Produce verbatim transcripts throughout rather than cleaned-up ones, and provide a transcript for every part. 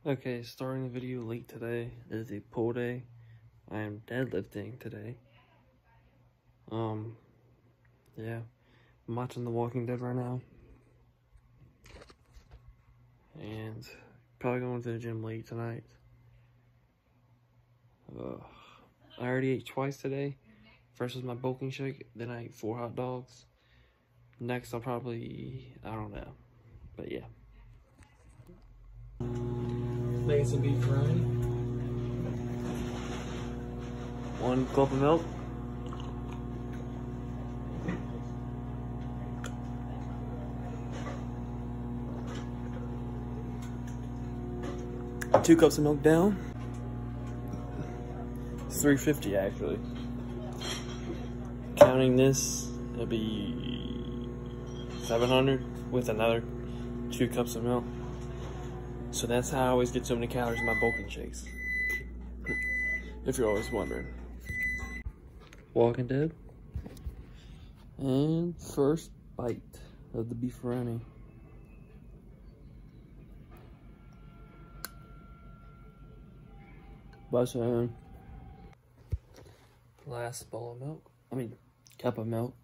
Okay, starting the video late today. It is a pull day. I am deadlifting today. Um, yeah. I'm watching The Walking Dead right now. And probably going to the gym late tonight. Uh, I already ate twice today. First was my bulking shake, then I ate four hot dogs. Next I'll probably, I don't know. But yeah. Making some beef frying. One cup of milk. Two cups of milk down. It's three fifty actually. Counting this, it'll be seven hundred with another two cups of milk. So that's how I always get so many calories in my bulking shakes. If you're always wondering. Walking Dead. And first bite of the beefaroni. Bye, son. Last bowl of milk. I mean, cup of milk.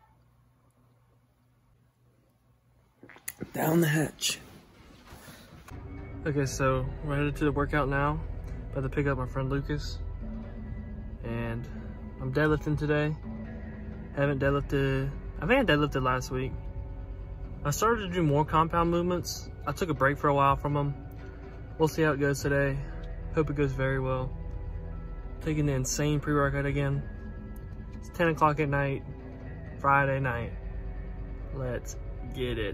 Down the hatch. Okay, so we're headed to the workout now. About to pick up my friend Lucas. And I'm deadlifting today. Haven't deadlifted, I think I deadlifted last week. I started to do more compound movements. I took a break for a while from them. We'll see how it goes today. Hope it goes very well. Taking the insane pre-workout again. It's ten o'clock at night, Friday night. Let's get it.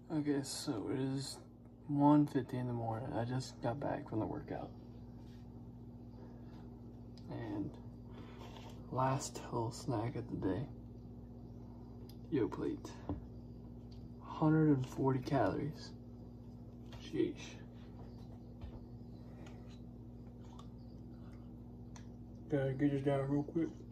Okay, so it is one fifty in the morning. I just got back from the workout. And last little snack of the day. Yoplait. one hundred forty calories. Sheesh. Gotta get this down real quick.